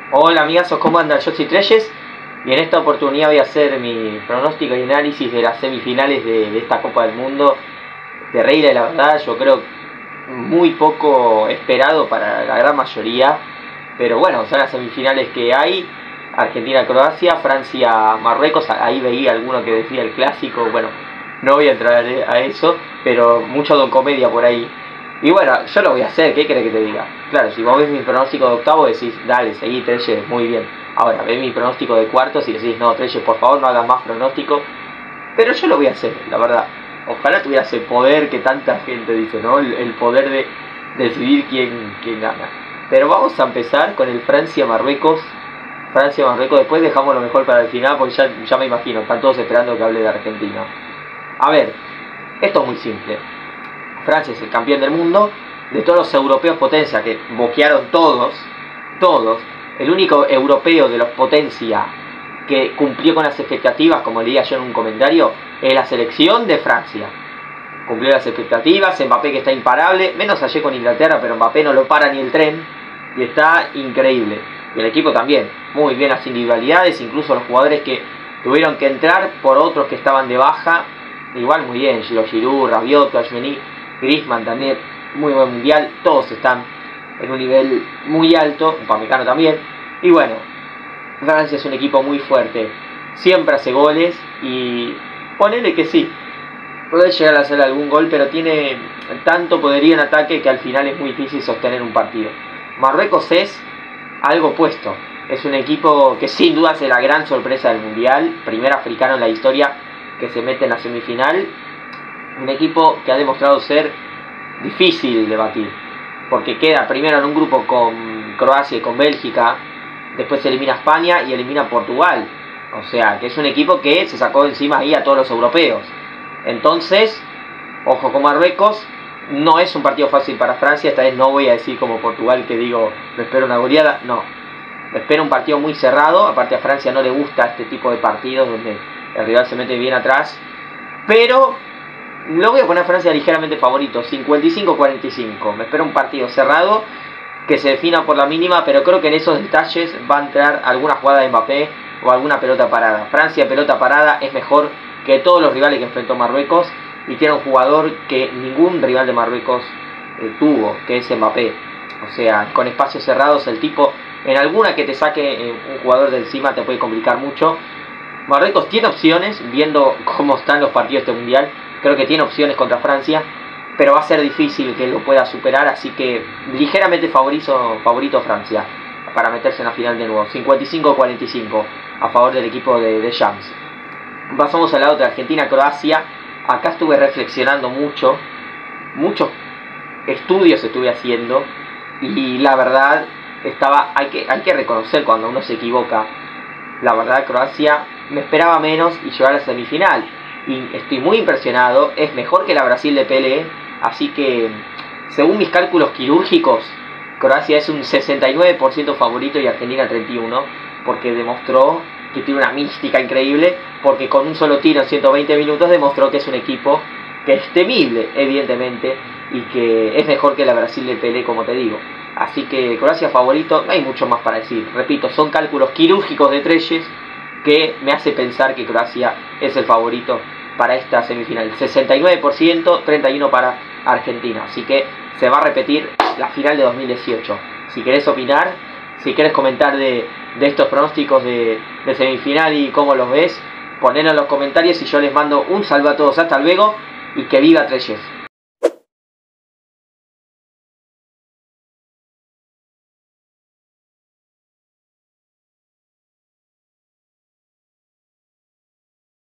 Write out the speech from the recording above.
Hola amigazos, ¿cómo andan? Yo soy Treyes y en esta oportunidad voy a hacer mi pronóstico y análisis de las semifinales de esta Copa del Mundo. Terrible, la verdad, yo creo muy poco esperado para la gran mayoría, pero bueno, son las semifinales que hay. Argentina-Croacia, Francia-Marruecos, ahí veía alguno que decía el clásico, bueno, no voy a entrar a eso, pero mucho don comedia por ahí. Y bueno, yo lo voy a hacer, ¿qué querés que te diga? Claro, si vos ves mi pronóstico de octavo decís, dale, seguí Treyes, muy bien. Ahora, ves mi pronóstico de cuartos y decís, no, Treyes, por favor no hagas más pronóstico. Pero yo lo voy a hacer, la verdad. Ojalá tuviera ese poder que tanta gente dice, ¿no? El poder de decidir quién gana. Pero vamos a empezar con el Francia-Marruecos. Francia-Marruecos, después dejamos lo mejor para el final porque ya me imagino, están todos esperando que hable de Argentina. A ver, esto es muy simple. Francia es el campeón del mundo, de todos los europeos potencia que boquearon todos, el único europeo de los potencia que cumplió con las expectativas, como leía yo en un comentario, es la selección de Francia. Cumplió las expectativas, Mbappé que está imparable, menos ayer con Inglaterra, pero Mbappé no lo para ni el tren y está increíble. Y el equipo también, muy bien las individualidades, incluso los jugadores que tuvieron que entrar por otros que estaban de baja, igual muy bien, Giroud, Rabiot, Tchouaméni, Griezmann también, muy buen mundial, todos están en un nivel muy alto, Upamecano también, y bueno, Francia es un equipo muy fuerte, siempre hace goles y ponele que sí, puede llegar a hacer algún gol, pero tiene tanto poderío en ataque que al final es muy difícil sostener un partido. Marruecos es algo opuesto, es un equipo que sin duda es la gran sorpresa del mundial, primer africano en la historia que se mete en la semifinal. Un equipo que ha demostrado ser difícil de batir, porque queda primero en un grupo con Croacia y con Bélgica, después se elimina a España y elimina a Portugal, o sea que es un equipo que se sacó de encima ahí a todos los europeos. Entonces, ojo con Marruecos, no es un partido fácil para Francia, esta vez no voy a decir como Portugal que digo, me espero una goleada, no, me espero un partido muy cerrado, aparte a Francia no le gusta este tipo de partidos donde el rival se mete bien atrás, pero lo voy a poner a Francia ligeramente favorito, 55-45. Me espero un partido cerrado, que se defina por la mínima, pero creo que en esos detalles va a entrar alguna jugada de Mbappé o alguna pelota parada. Francia pelota parada es mejor que todos los rivales que enfrentó Marruecos y tiene un jugador que ningún rival de Marruecos tuvo, que es Mbappé. O sea, con espacios cerrados el tipo, en alguna que te saque un jugador de encima te puede complicar mucho. Marruecos tiene opciones, viendo cómo están los partidos de este mundial. Creo que tiene opciones contra Francia, pero va a ser difícil que lo pueda superar, así que ligeramente favorito Francia para meterse en la final de nuevo. 55-45 a favor del equipo de Shams. Pasamos al lado de Argentina-Croacia. Acá estuve reflexionando muchos estudios estuve haciendo y la verdad hay que reconocer cuando uno se equivoca. La verdad, Croacia me esperaba menos y llegar a la semifinal. Y estoy muy impresionado, es mejor que la Brasil de Pelé, así que según mis cálculos quirúrgicos, Croacia es un 69% favorito y Argentina 31%, porque demostró que tiene una mística increíble, porque con un solo tiro en 120 minutos demostró que es un equipo que es temible, evidentemente, y que es mejor que la Brasil de Pelé, como te digo. Así que Croacia favorito, no hay mucho más para decir, repito, son cálculos quirúrgicos de Treyes que me hace pensar que Croacia es el favorito para esta semifinal. 69%, 31% para Argentina. Así que se va a repetir la final de 2018. Si querés opinar, si querés comentar de estos pronósticos de semifinal y cómo los ves, ponelo en los comentarios y yo les mando un saludo a todos. Hasta luego y que viva Treyes.